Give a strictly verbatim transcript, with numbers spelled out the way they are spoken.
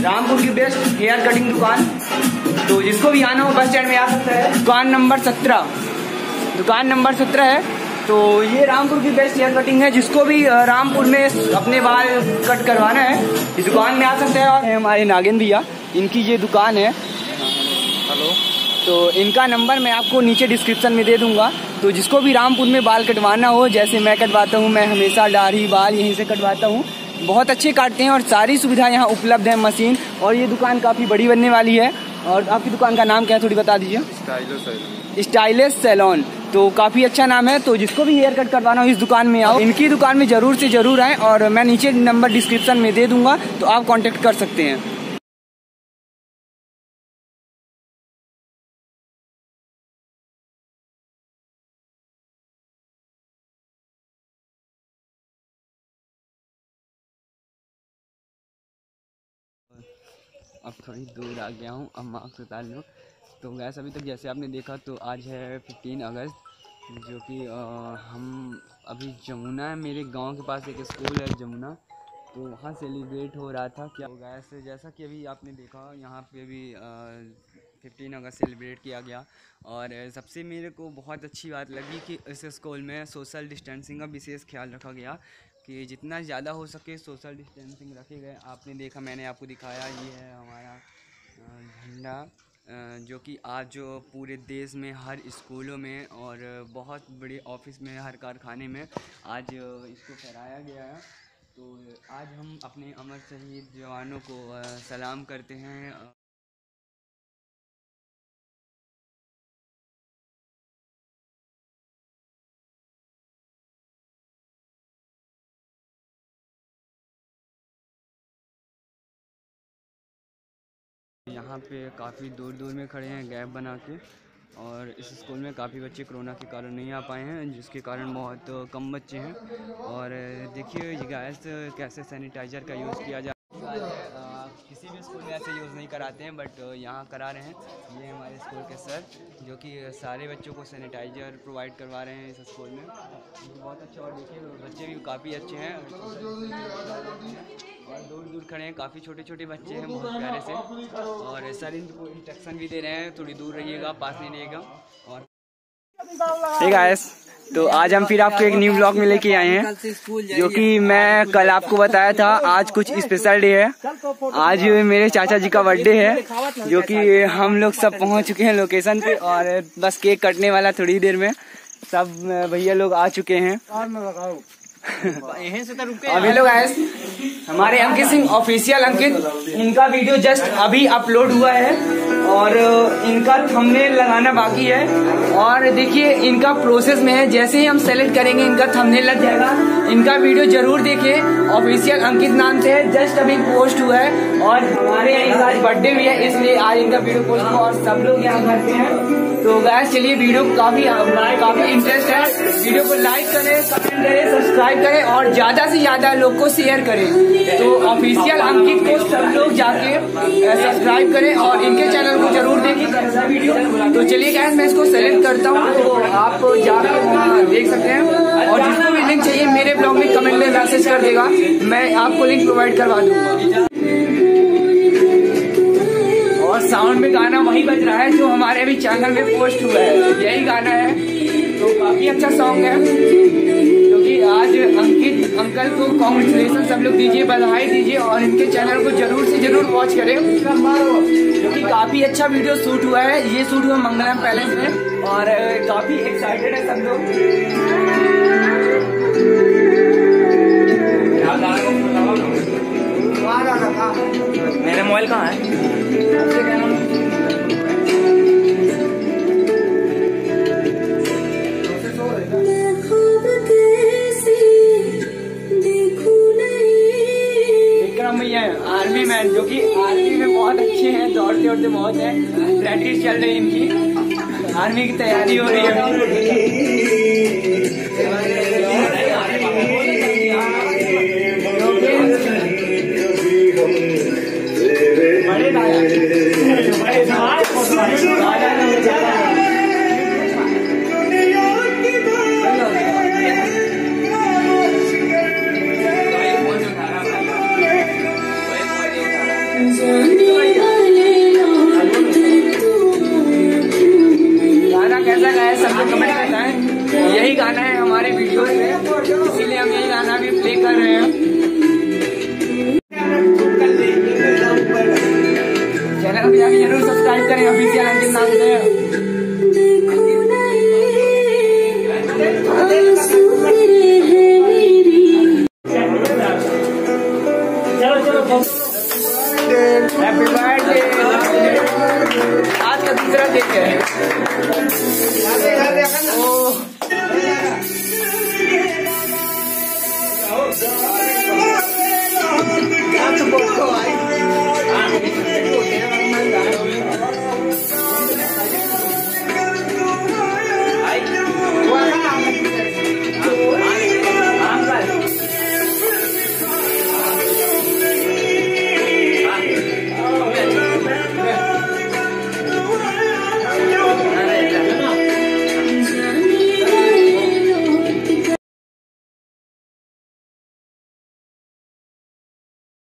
रामपुर की best hair cutting दुकान। तो जिसको भी आना हो बस स्टैंड में आ सकता है। दुकान नंबर सत्रह दुकान नंबर सत्रह है। तो ये रामपुर की बेस्ट हेयर कटिंग है। जिसको भी रामपुर में अपने बाल कट करवाना है इस दुकान में आ सकते हैं। और हमारे नागिन भैया, इनकी ये दुकान है। हेलो। तो इनका नंबर मैं आपको नीचे डिस्क्रिप्शन में दे दूंगा। तो जिसको भी रामपुर में बाल कटवाना हो, जैसे मैं कटवाता हूँ, मैं हमेशा दाढ़ी बाल यहीं से कटवाता हूँ। बहुत अच्छे काटते हैं और सारी सुविधा यहाँ उपलब्ध है, मशीन। और ये दुकान काफ़ी बड़ी बनने वाली है। और आपकी दुकान का नाम क्या है, थोड़ी बता दीजिए। Stylish salon. स्टाइलिश सैलून, तो काफ़ी अच्छा नाम है। तो जिसको भी हेयर कट करवाना हो इस दुकान में आओ, इनकी दुकान में ज़रूर से ज़रूर आएँ। और मैं नीचे नंबर डिस्क्रिप्शन में दे दूँगा, तो आप कॉन्टेक्ट कर सकते हैं। अब थोड़ी दूर आ गया हूँ, अब मास्क उतार लूँ। तो गैस अभी तक जैसे आपने देखा तो आज है फिफ्टीन अगस्त, जो कि हम अभी जमुना है, मेरे गांव के पास एक स्कूल है जमुना, तो वहाँ सेलिब्रेट हो रहा था। क्या गैस जैसा कि अभी आपने देखा यहाँ पे भी फिफ्टीन अगस्त सेलिब्रेट किया गया। और सबसे मेरे को बहुत अच्छी बात लगी कि इस स्कूल में सोशल डिस्टेंसिंग का विशेष ख्याल रखा गया कि जितना ज़्यादा हो सके सोशल डिस्टेंसिंग रखे गए। आपने देखा, मैंने आपको दिखाया, ये है हमारा झंडा, जो कि आज जो पूरे देश में हर स्कूलों में और बहुत बड़े ऑफिस में, हर कारखाने में आज इसको फहराया गया है। तो आज हम अपने अमर शहीद जवानों को सलाम करते हैं। यहाँ पे काफ़ी दूर दूर में खड़े हैं गैप बना के। और इस स्कूल में काफ़ी बच्चे कोरोना के कारण नहीं आ पाए हैं, जिसके कारण बहुत कम बच्चे हैं। और देखिए ये गैस कैसे सैनिटाइज़र का यूज़ किया जाए। किसी भी स्कूल में ऐसे यूज़ नहीं कराते हैं, बट यहाँ करा रहे हैं। ये हमारे स्कूल के सर, जो कि सारे बच्चों को सैनिटाइज़र प्रोवाइड करवा रहे हैं इस स्कूल में। बहुत अच्छा। और देखिए बच्चे भी काफ़ी अच्छे हैं और दूर दूर खड़े हैं, काफ़ी छोटे छोटे बच्चे हैं, बहुत प्यारे से। और सर इनको इंस्ट्रक्शन भी दे रहे हैं, थोड़ी दूर रहिएगा, पास नहीं रहिएगा। और ठीक है, तो आज हम फिर आपको एक न्यू ब्लॉग में लेके आए हैं, जो कि मैं कल आपको बताया था। आज कुछ स्पेशल डे है। आज मेरे चाचा जी का बर्थडे है, जो कि हम लोग सब पहुंच चुके हैं लोकेशन पे। और बस केक कटने वाला थोड़ी देर में। सब भैया लोग आ चुके हैं। अभी लोग आए हमारे अंकित सिंह ऑफिशियल अंकित, इनका वीडियो जस्ट अभी अपलोड हुआ है और इनका थंबनेल लगाना बाकी है। और देखिए इनका प्रोसेस में है, जैसे ही हम सेलेक्ट करेंगे इनका थंबनेल लग जाएगा। इनका वीडियो जरूर देखिए, ऑफिशियल अंकित नाम से है, जस्ट अभी पोस्ट हुआ है। और हमारे यहाँ आज बर्थडे भी है, इसलिए आज इनका वीडियो पोस्ट हुआ और सब लोग यहाँ घर पे हैं। तो गाइस चलिए, वीडियो काफी काफी इंटरेस्ट है, वीडियो को लाइक करें, कमेंट करें, सब्सक्राइब करें और ज्यादा से ज्यादा लोग को शेयर करें। तो ऑफिशियल अंकित को सब लोग जाके सब्सक्राइब करें और इनके चैनल को जरूर देखें कैसा वीडियो। तो चलिए गाइस मैं इसको सेलेक्ट करता हूँ, तो आप जाके वहाँ देख सकते हैं। और जिसको भी लिंक चाहिए मेरे ब्लॉग में कमेंट में मैसेज कर देगा, मैं आपको लिंक प्रोवाइड करवा दूंगा। और साउंड में गाना वही बज रहा है जो हमारे अभी चैनल में पोस्ट हुआ है, यही गाना है। तो काफी अच्छा सॉन्ग है, क्योंकि आज अंकित अंकल को कॉन्ग्रेचुलेशन सब लोग दीजिए, बधाई दीजिए और इनके चैनल को जरूर से जरूर वॉच करें, क्योंकि काफी अच्छा वीडियो शूट हुआ है। ये शूट हुआ मंगलम पैलेस में और काफी एक्साइटेड है सब लोग। मेरा मोबाइल कहाँ है? विक्रम भैया आर्मी मैन, जो कि आर्मी में बहुत अच्छे हैं, दौड़ते दौड़ते बहुत है, प्रैक्टिस चल रही है इनकी, आर्मी की तैयारी हो रही है। Yeah. Happy birthday. आज का दूसरा दिन है।